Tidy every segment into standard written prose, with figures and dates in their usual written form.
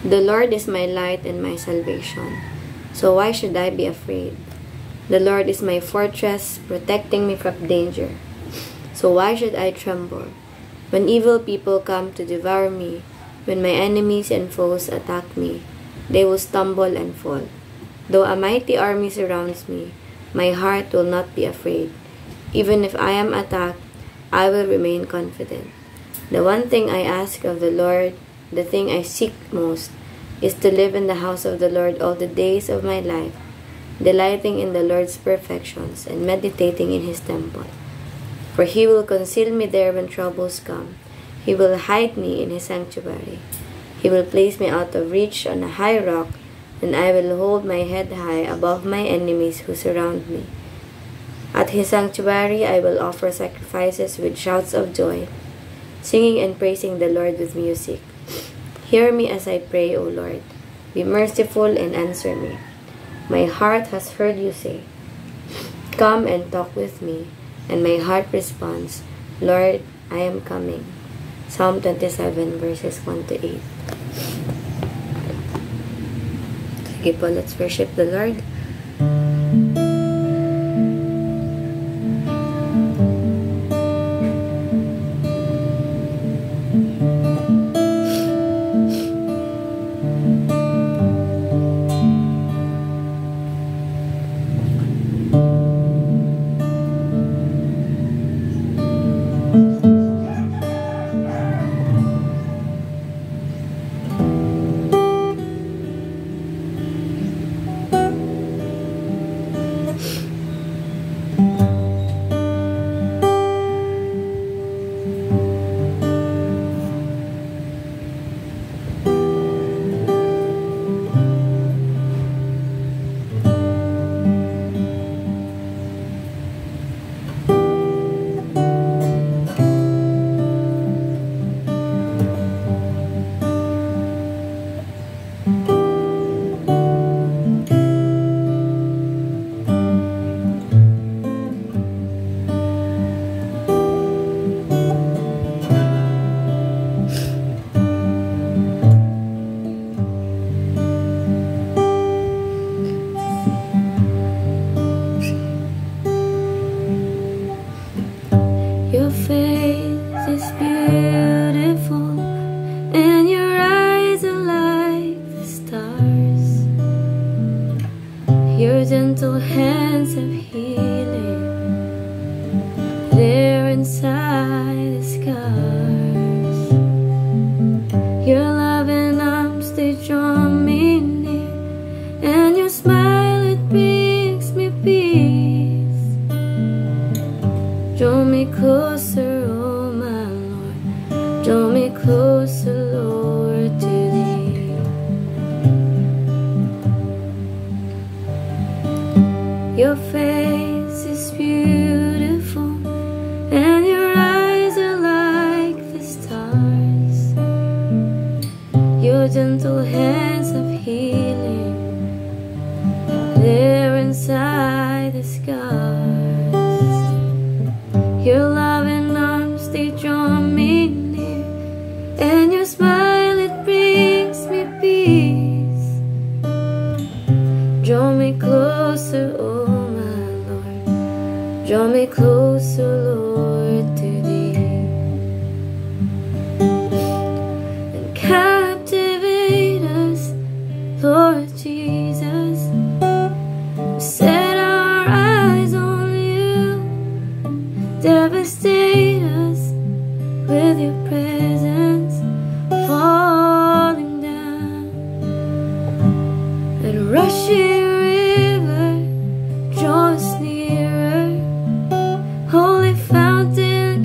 The Lord is my light and my salvation, so why should I be afraid? The Lord is my fortress, protecting me from danger, so why should I tremble? When evil people come to devour me, when my enemies and foes attack me, they will stumble and fall. Though a mighty army surrounds me, my heart will not be afraid. Even if I am attacked, I will remain confident. The one thing I ask of the Lord, the thing I seek most, is to live in the house of the Lord all the days of my life, delighting in the Lord's perfections and meditating in His temple. For He will conceal me there when troubles come. He will hide me in His sanctuary. He will place me out of reach on a high rock, and I will hold my head high above my enemies who surround me. At His sanctuary I will offer sacrifices with shouts of joy, singing and praising the Lord with music. Hear me as I pray, O Lord. Be merciful and answer me. My heart has heard you say, "Come and talk with me." And my heart responds, "Lord, I am coming." Psalm 27 verses 1 to 8. Sige po, let's worship the Lord. Your face is beautiful, and your eyes are like the stars. Your gentle hands of healing, they're inside the scars. Your loving arms, they draw me near, and your smile, it brings me peace. Draw me closer, oh my Lord. Draw me closer, Lord, to Thee. Your face is beautiful, and your eyes are like the stars. Your gentle hands of healing, they're inside the scars. Your loving arms, they draw me near, and your smile, it brings me peace. Draw me closer, oh my Lord. Draw me closer, Lord, to Thee. And captivate us, Lord Jesus. Set our eyes on You. Devastate us with Your presence falling down. And rushing river, draw us nearer. Holy fountain,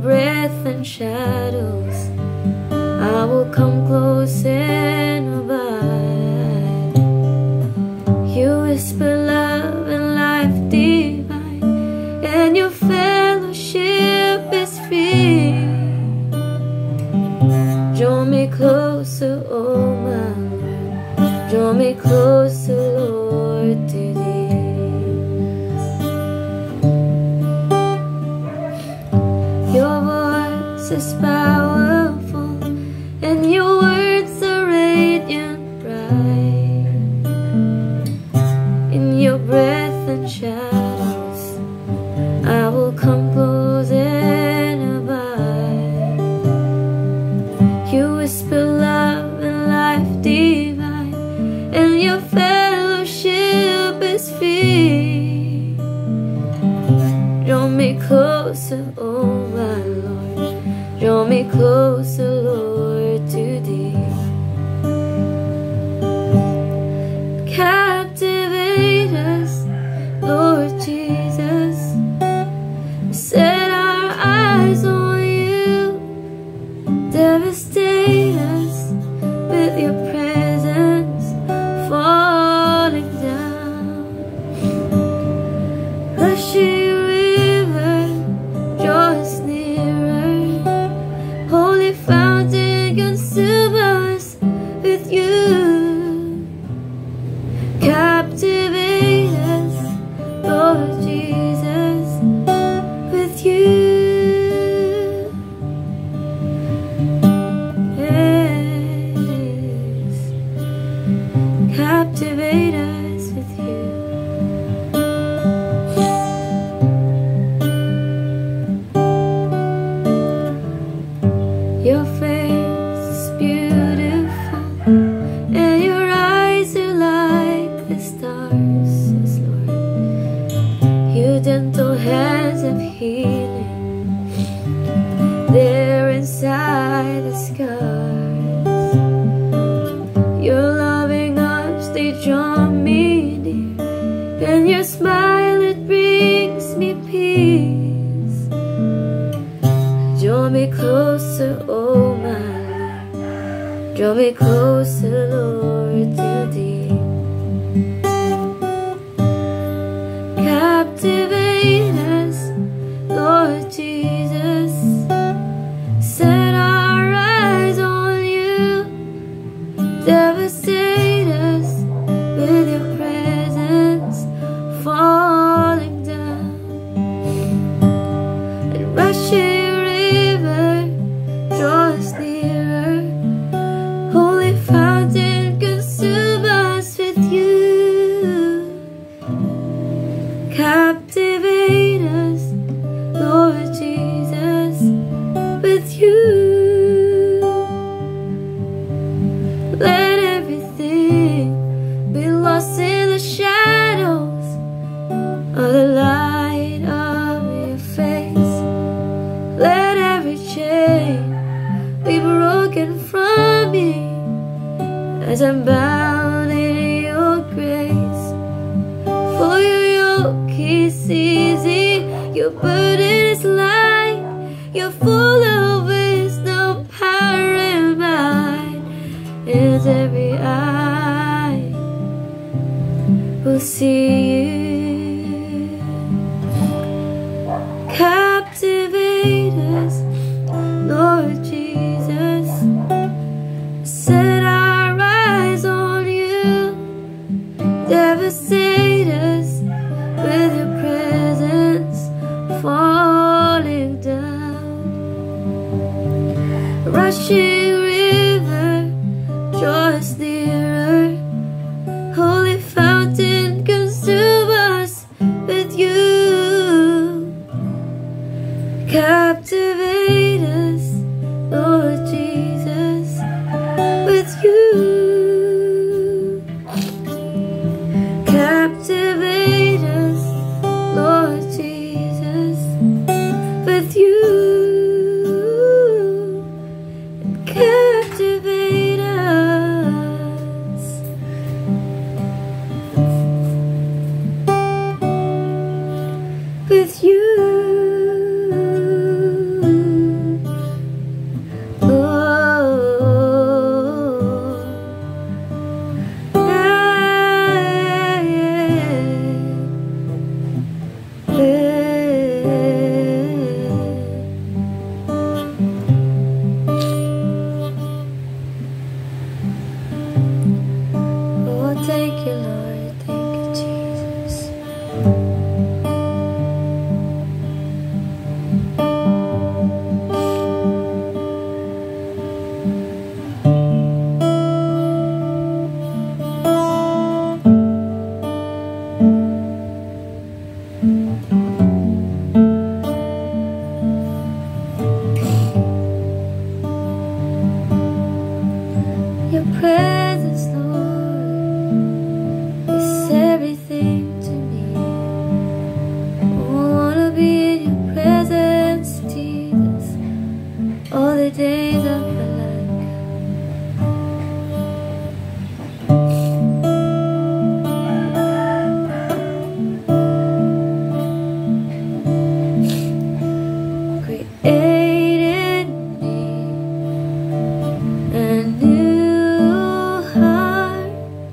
breath and shadows, I will come close and abide. You whisper love and life divine, and your fellowship is free. Draw me closer, oh my Lord, draw me closer, Lord, to thee. Your voice is powerful, and your words are radiant bright. In your breath and shadows, I will come close and abide. You whisper love and life divine, and your fellowship is free. Draw me closer, oh my Lord, draw me closer, Lord, to thee. Captivate us, Lord Jesus, set our eyes on you. Devastate us with your presence, falling down. Rushing river, draw us nearer. Holy fountain, consume us with you. Captivate us, Lord Jesus, with you. Yes. Captivate us with you. Your face is beautiful, and your eyes are like the stars, yes, Lord. Your gentle hands of healing, they're inside the scars. Your loving arms, they draw me near, and your smile, it brings me peace. Draw me closer, oh my Lord, draw me closer, Lord, to thee. Captivate us, Lord Jesus, set our eyes on you. Devastate us with your presence, falling down. And rushing river, draw us nearer. Holy fountain, consume us with you. Captivate us, Lord Jesus, with you. Let everything be lost in the shadows of the light of your face. Let every chain be broken from me as I'm bound in your grace. For your yoke is easy, your burden is light. You're full of wisdom, power, and might, and every eye will see you. Captivate us, Lord Jesus, set our eyes on you. Devastate us with your presence, falling down. Rushing river, draw us nearer. Holy fountain, consume us with you. Captivate us, Lord Jesus, with you. Captivate us, Lord Jesus, with you. the days of my life. Created me a new heart,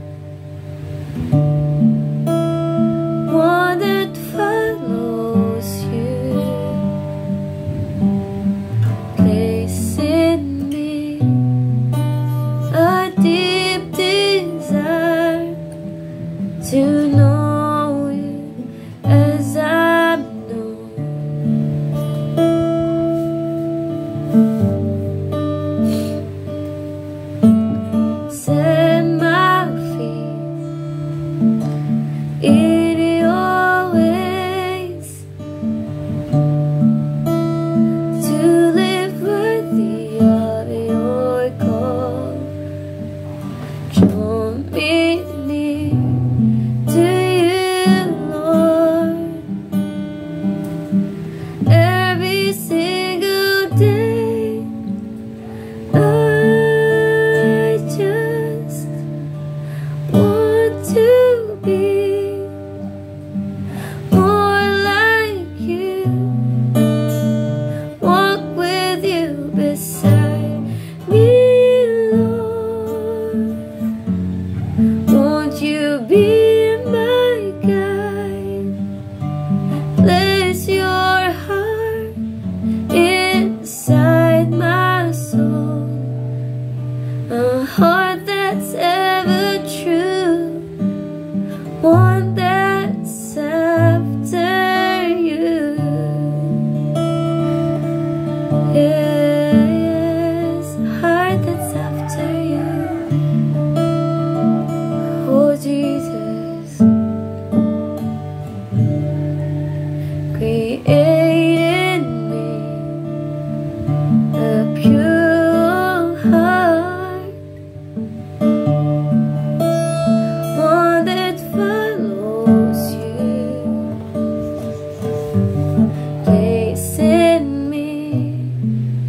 one that follows you. Place in me a deep desire to know you as I'm known. Set my feet in your ways, to live worthy of your call. Draw me near to you, Lord, every single day. I just want to be more like you, walk with you beside me, Lord. Won't you be my guide? Place your heart inside my soul, a heart that's ever true, one that's after you. Yes, a heart that's after you. Oh Jesus, create in me a pure heart, one that follows you. Place in me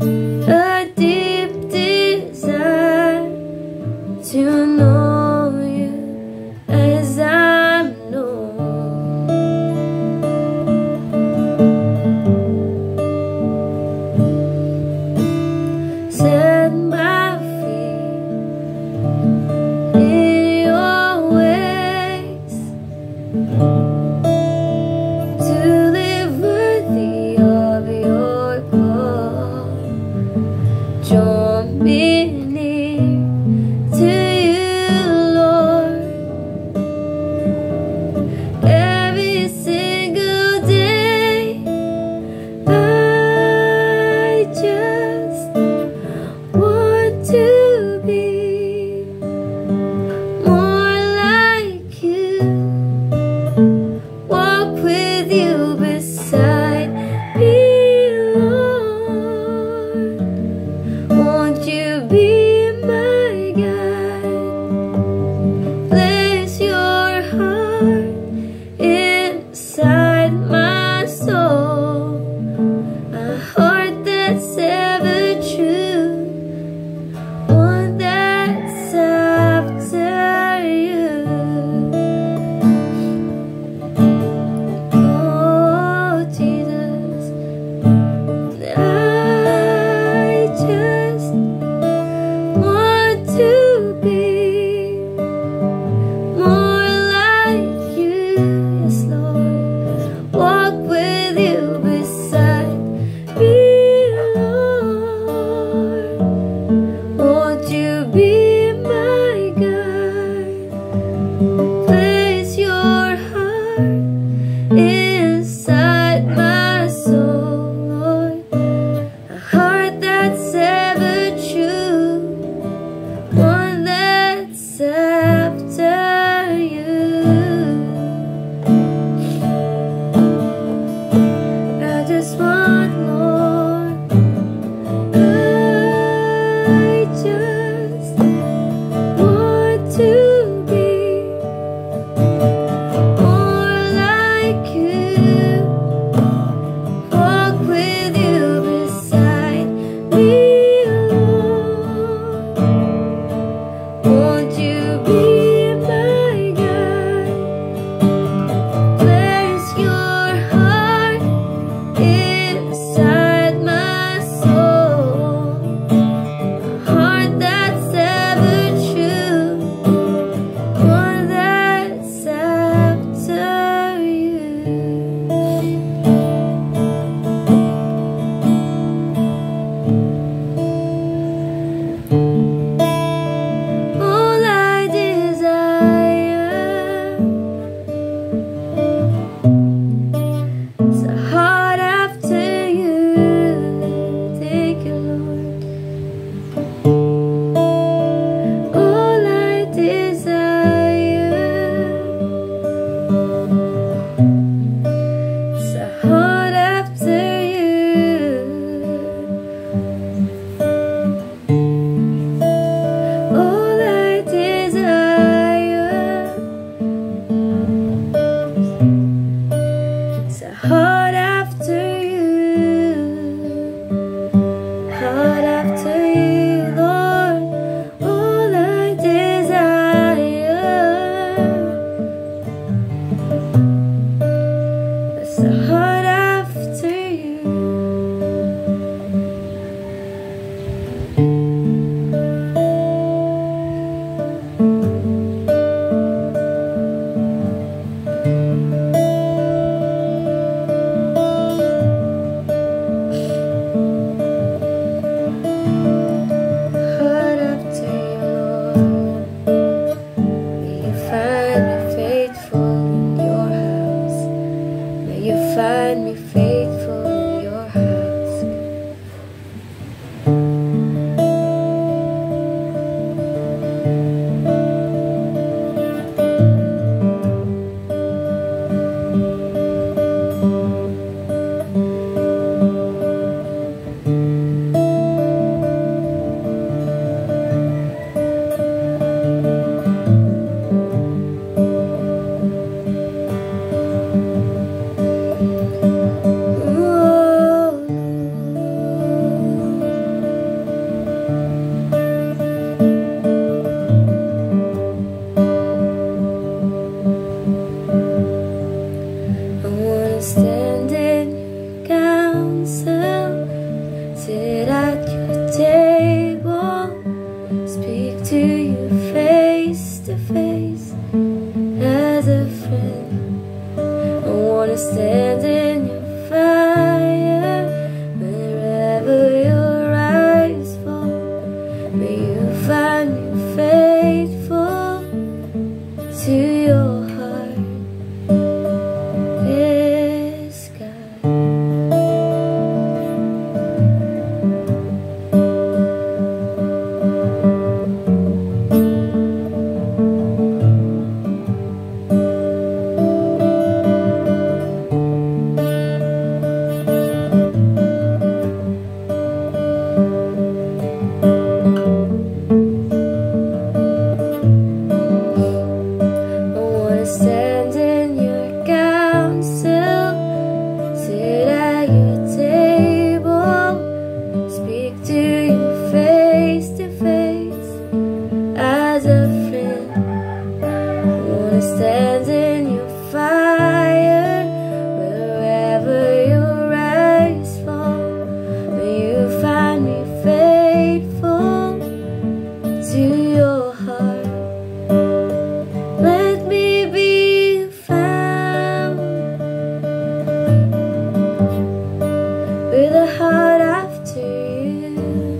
speak to you face to face as a friend. I wanna stand in your fire wherever your eyes fall. May you find me faithful to your heart. Let me be found with a heart after you.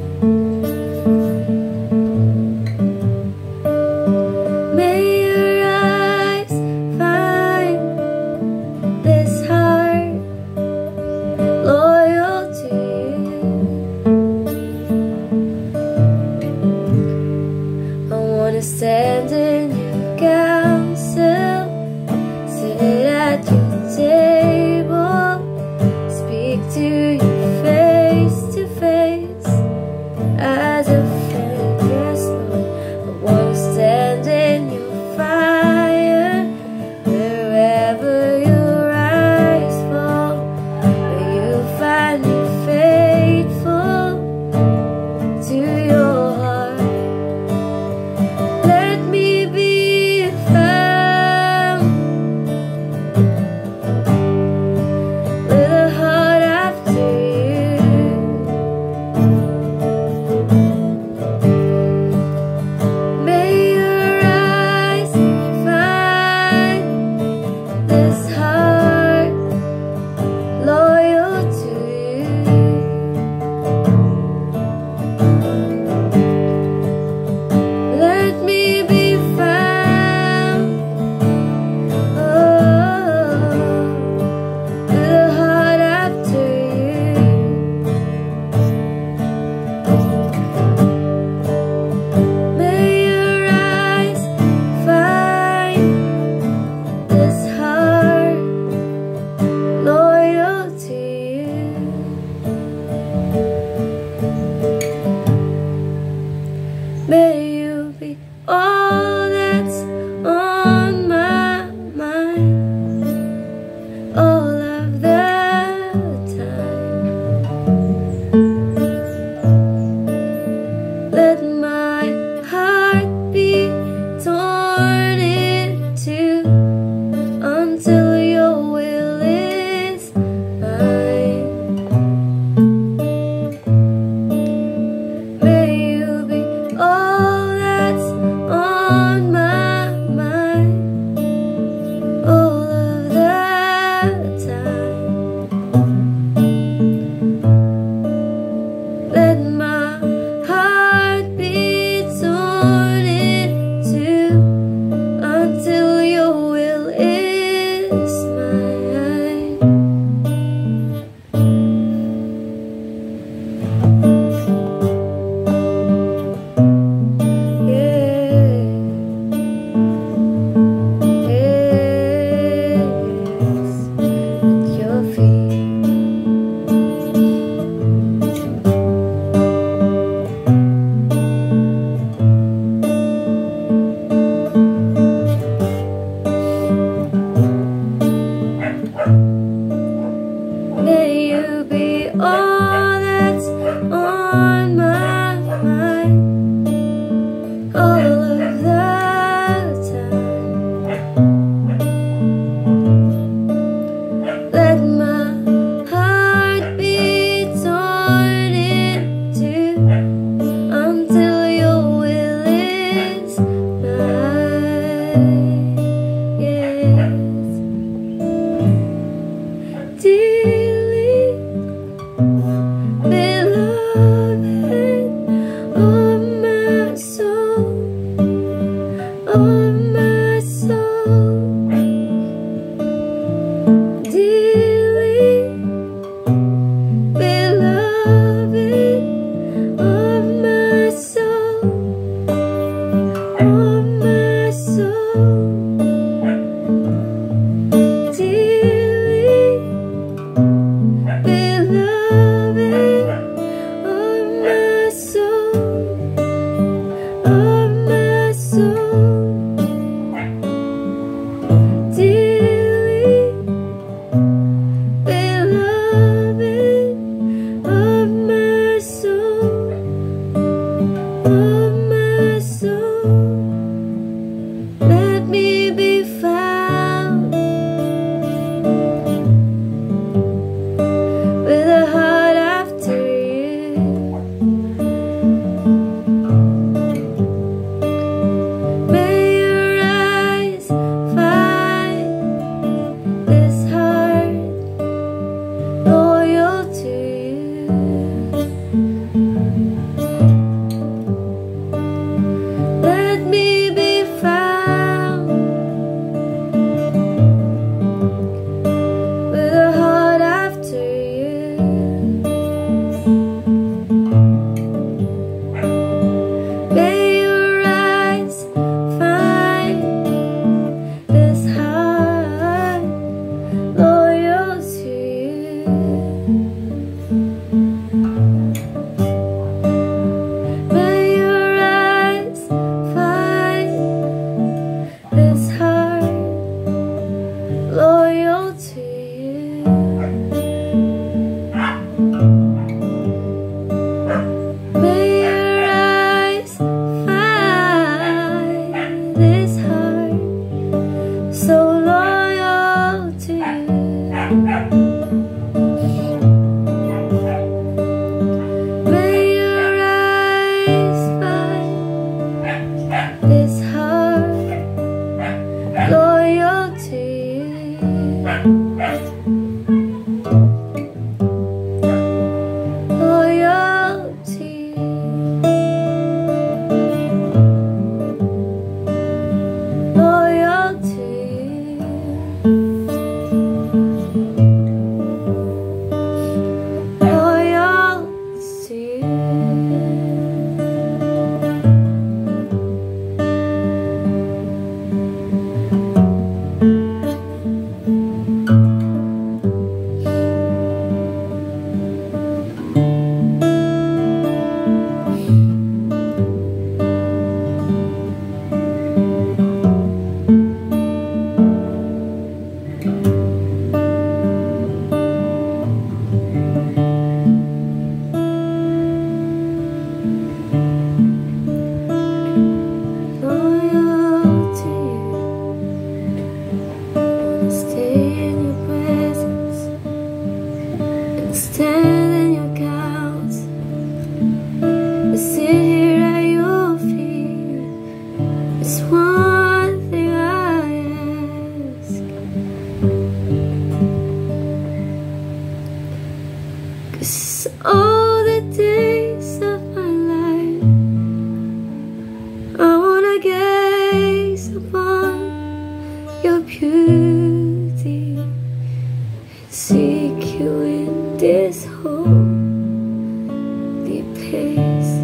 place.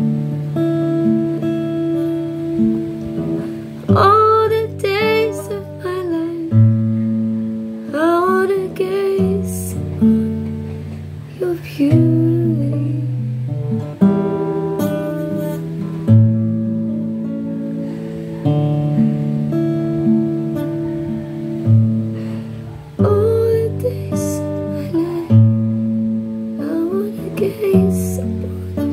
All the days of my life, I wanna gaze upon your beauty. All the days of my life, I wanna gaze upon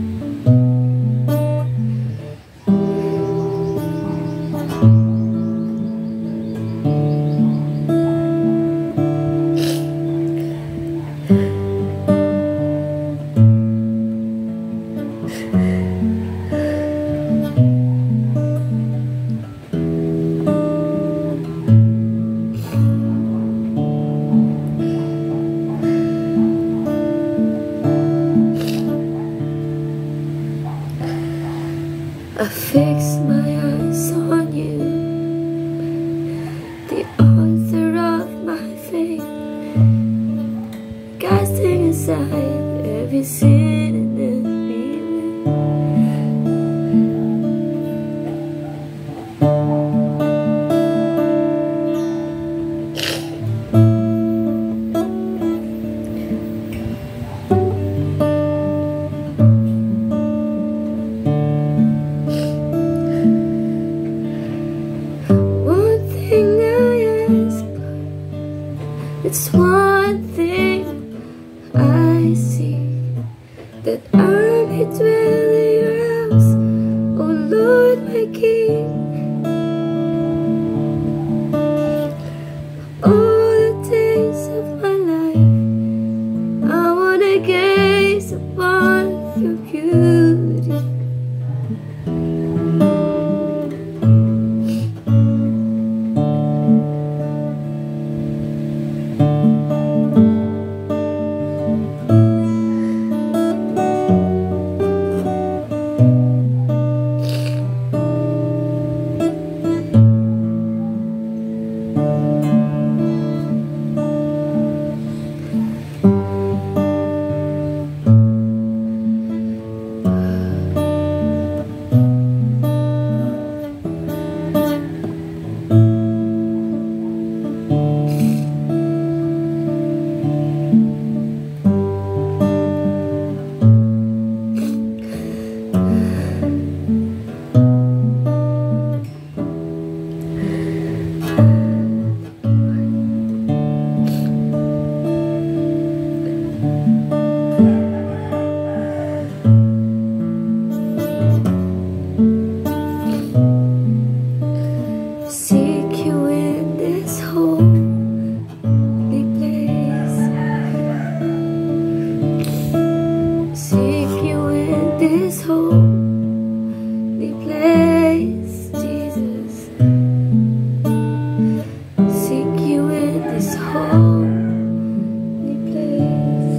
I fix my eyes on you, the author of my faith, casting aside every sin and every it's one thing I seek, that I may dwell in your house, O Lord my King. All the days of my life, I wanna gaze upon your beauty. This holy place, Jesus. Seek you in this holy place.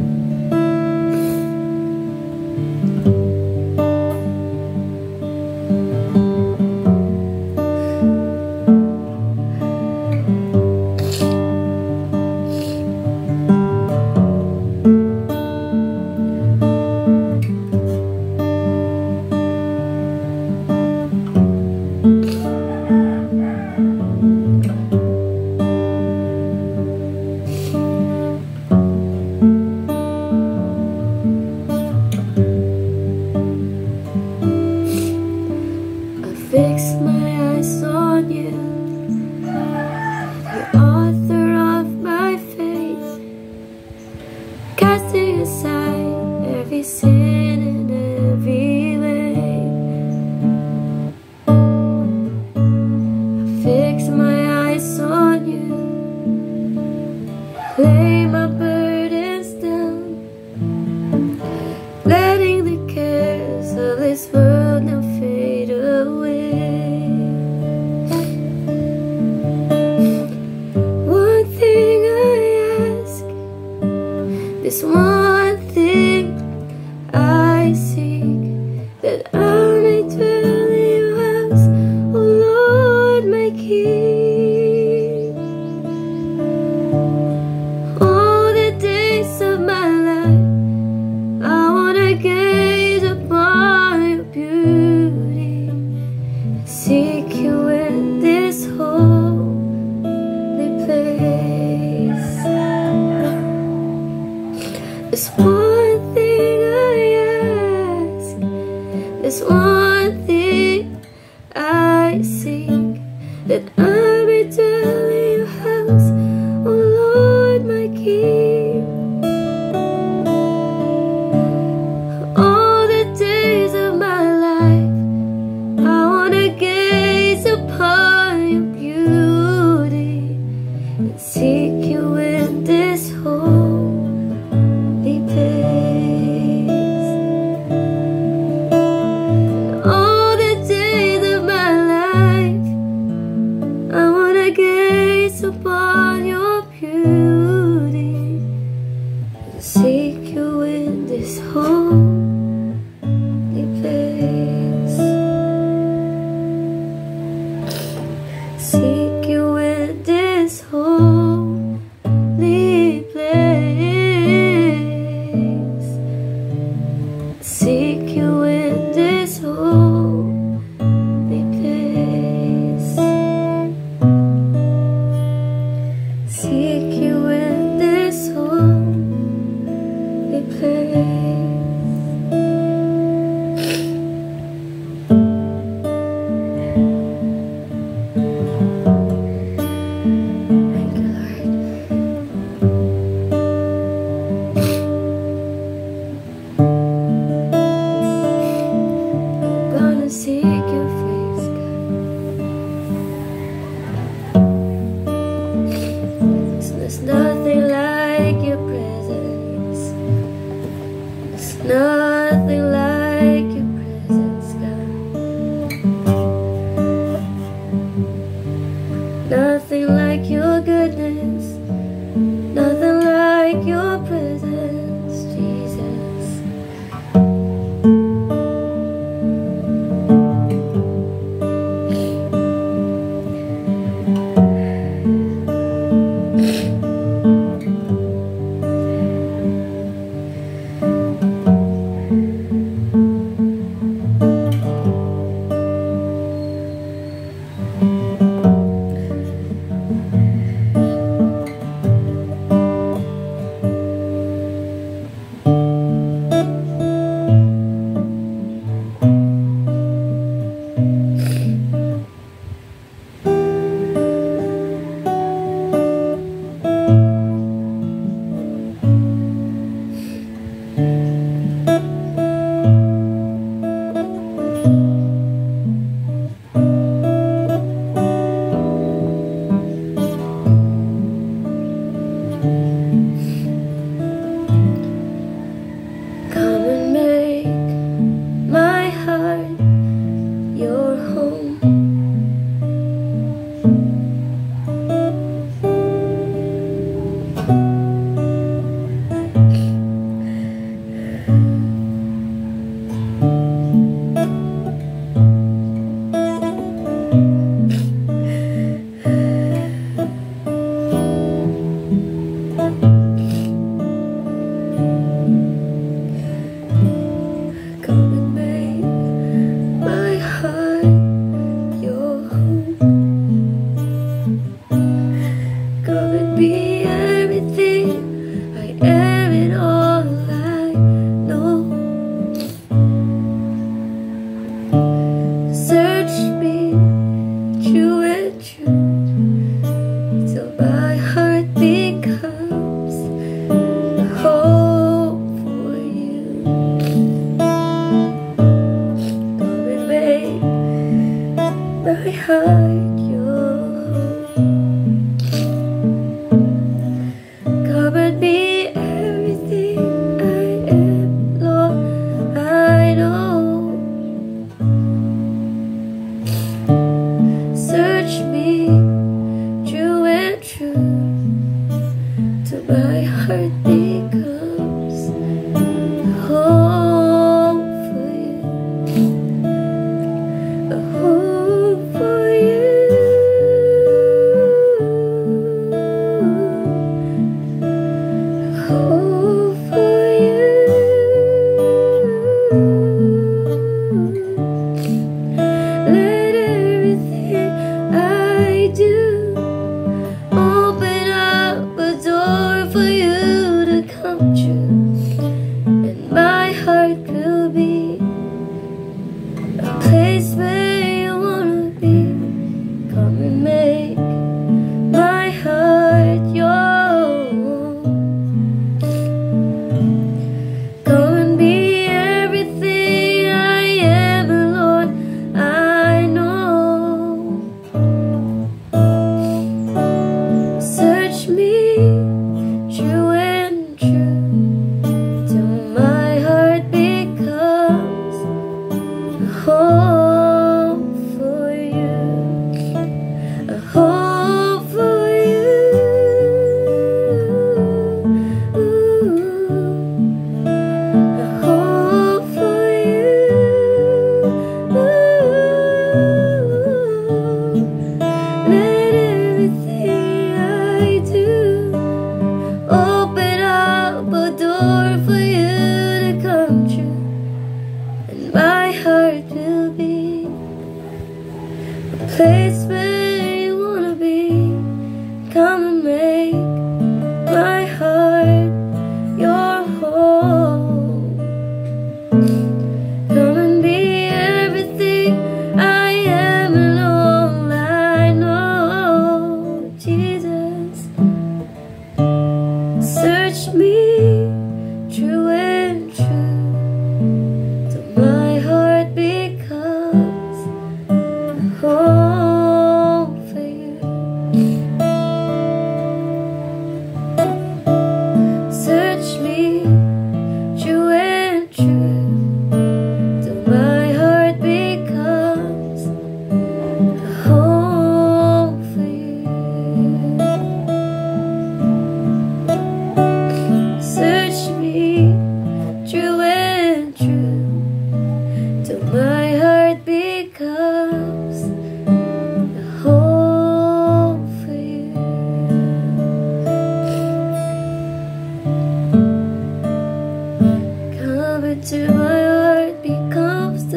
Fix my eyes on you, the author of my faith, casting aside every sin and every way. I fix my eyes on you, lay my burdens down, letting the cares of this world now fade away. This one thing I seek, that I may dwell in your house, O Lord my King. All the days of my life, I wanna gaze upon your beauty, seek you in this holy place. There's one thing I ask, there's one thing I seek, that I may dwell in your house, oh Lord, my King. All the days of my life, I want to gaze upon your beauty and seek you in this holy place. All the days of my life, I want to gaze upon your beauty and seek you in this holy place. Seek you in this holy place. Seek you in this holy place. Seek you in this holy place. Thank you, Lord.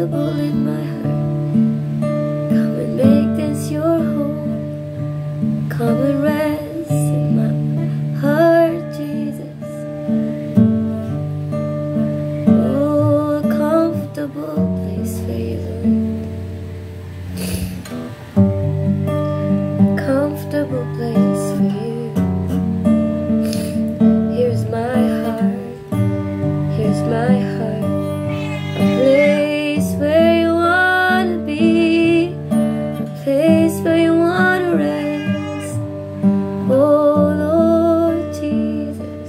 comfortable in my heart. Come and make this your home. Come and rest in my heart, Jesus. Oh, a comfortable place for you, Lord. Comfortable place for you. Here's my heart. Here's my heart. A place where you wanna be, a place where you wanna rest. Oh Lord Jesus.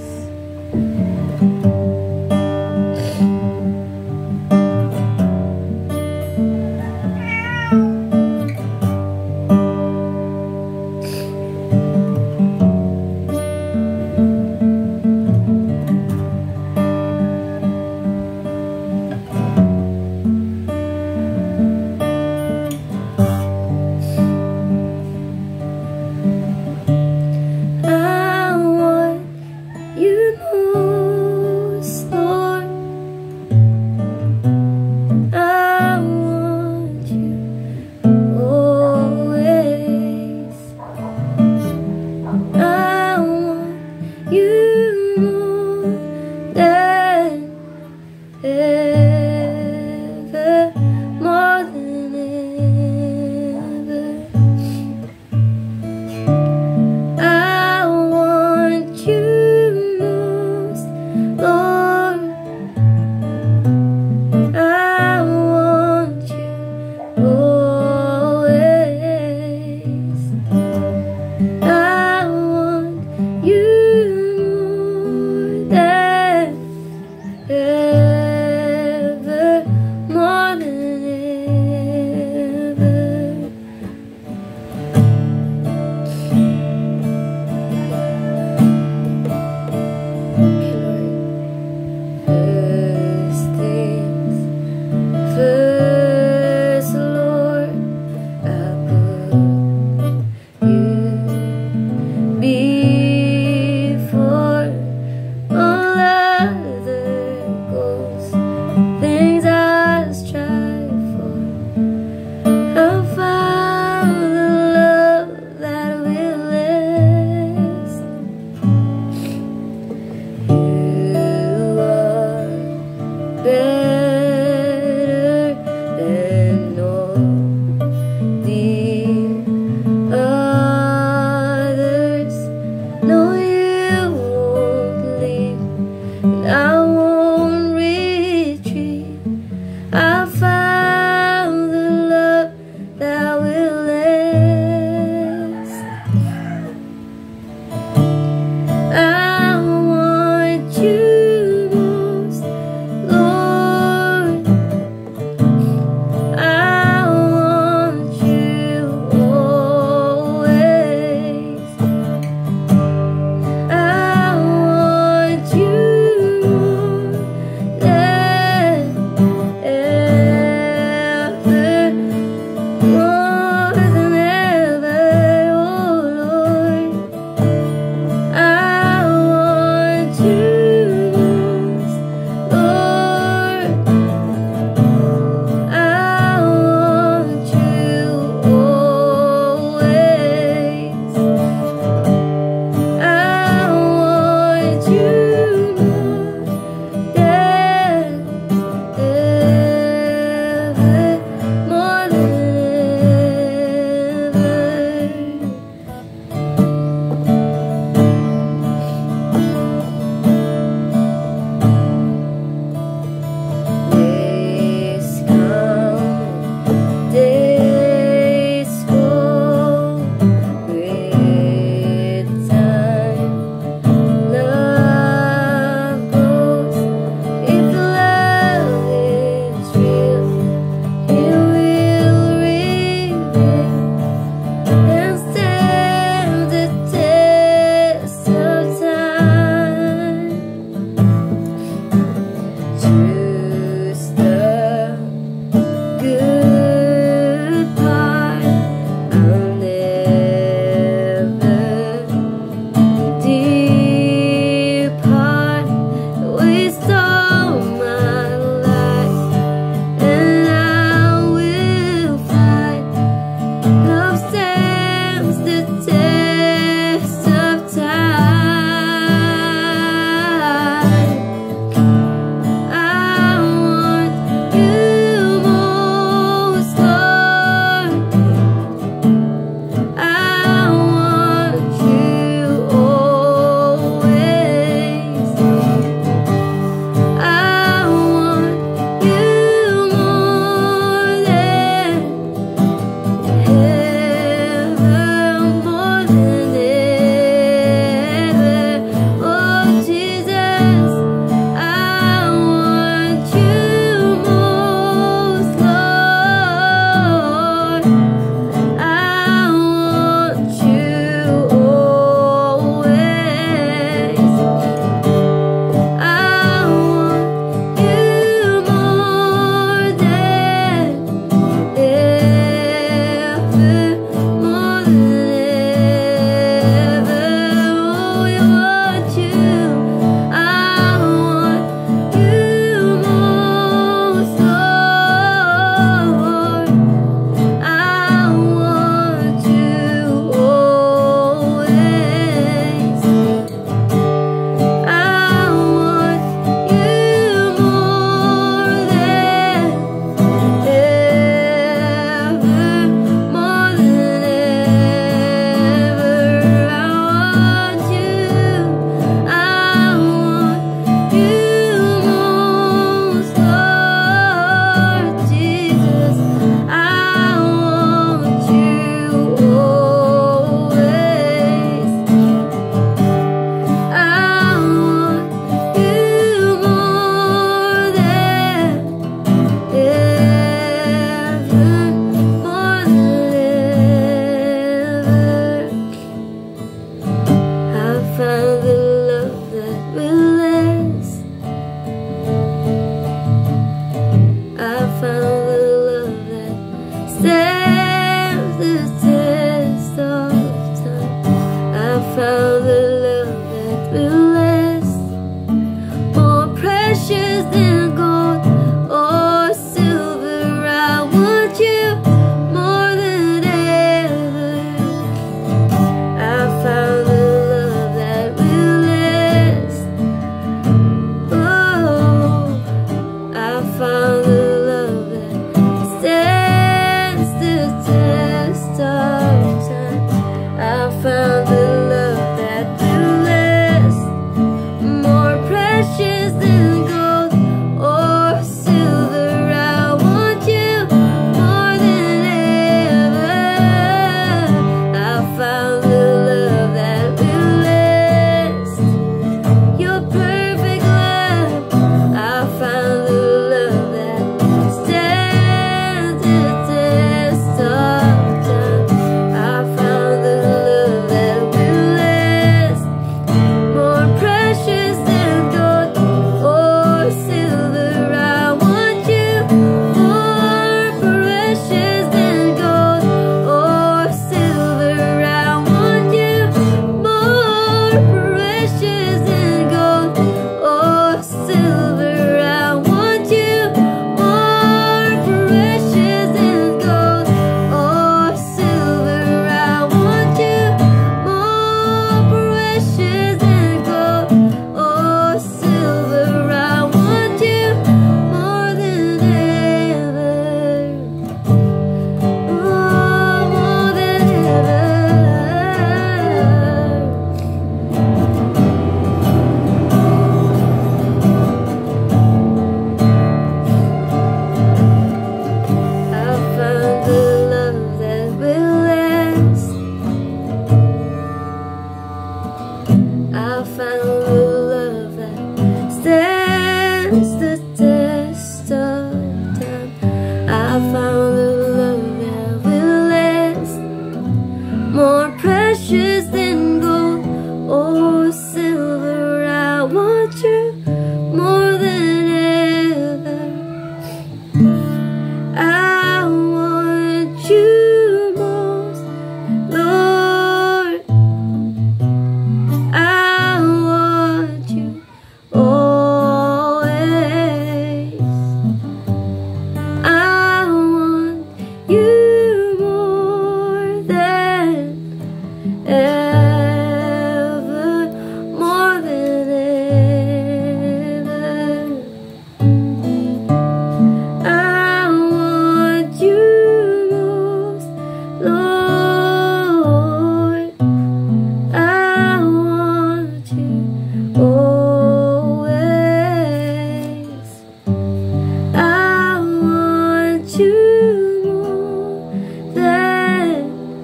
you more than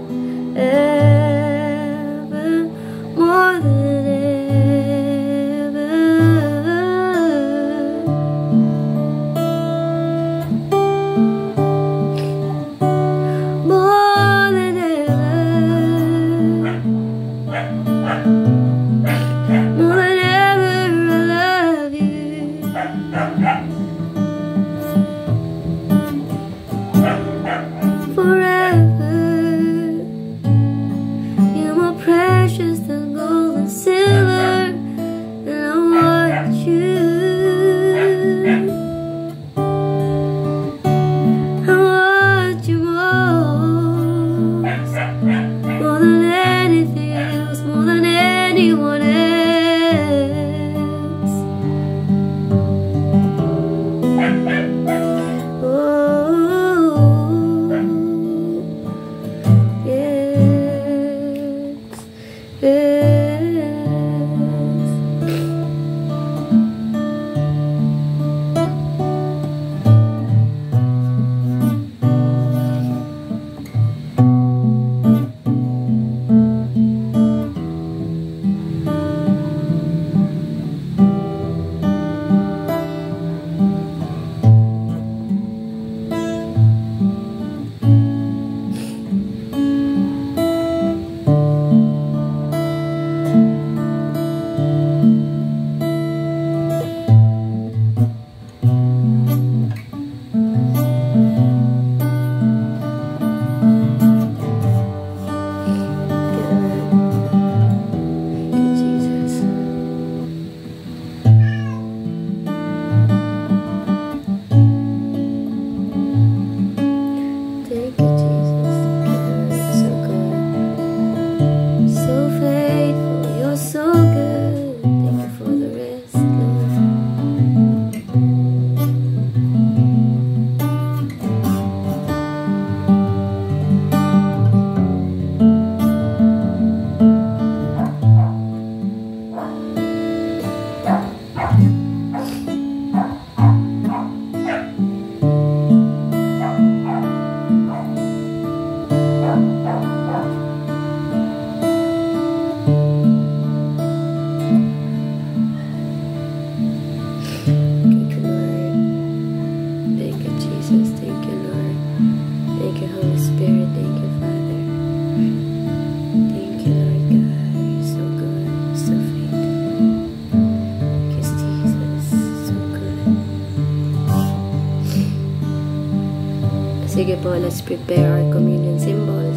ever, more than ever, more than ever, more than ever. I love you. Forever, you're more precious than gold and silver, and I want you. I want you more than anything else, more than anyone else. Sige po, let's prepare our communion symbols.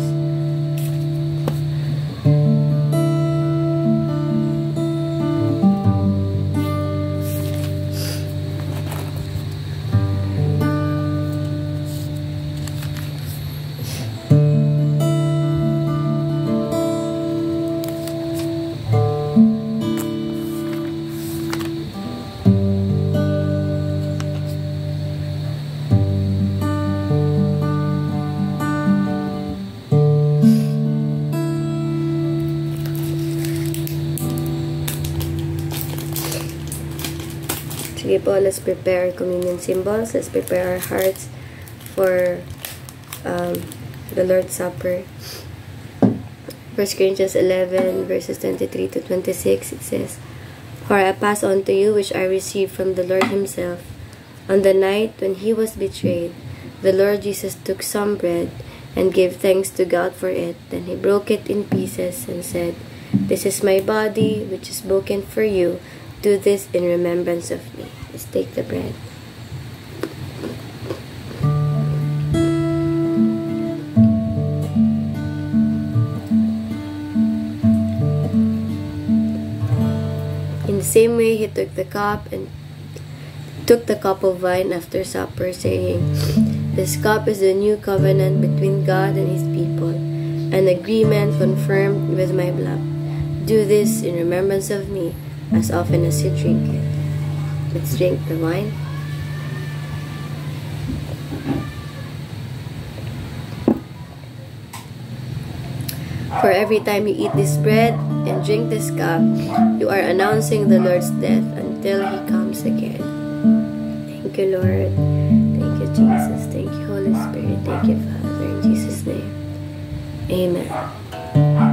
Sige po, let's prepare communion symbols. Let's prepare our hearts for the Lord's Supper. 1 Corinthians 11 verses 23 to 26, it says, "For I pass on to you which I received from the Lord himself. On the night when he was betrayed, the Lord Jesus took some bread and gave thanks to God for it. Then he broke it in pieces and said, 'This is my body, which is broken for you. Do this in remembrance of me.'" Let's take the bread. In the same way, he took the cup of wine after supper, saying, "This cup is the new covenant between God and his people, an agreement confirmed with my blood. Do this in remembrance of me as often as you drink it." Let's drink the wine. For every time you eat this bread and drink this cup, you are announcing the Lord's death until he comes again. Thank you, Lord. Thank you, Jesus. Thank you, Holy Thank you, Father. In Jesus' name. Amen.